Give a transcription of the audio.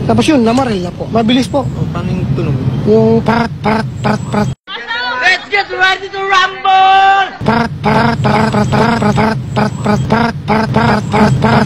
Tapos yun, namaril na po. Mabilis po. O, paano yung tunog? Yung parat, parat, parat, parat. Let's get ready to rumble! Parat, parat, parat, parat, parat, parat, parat, parat, parat, parat, parat, parat, parat.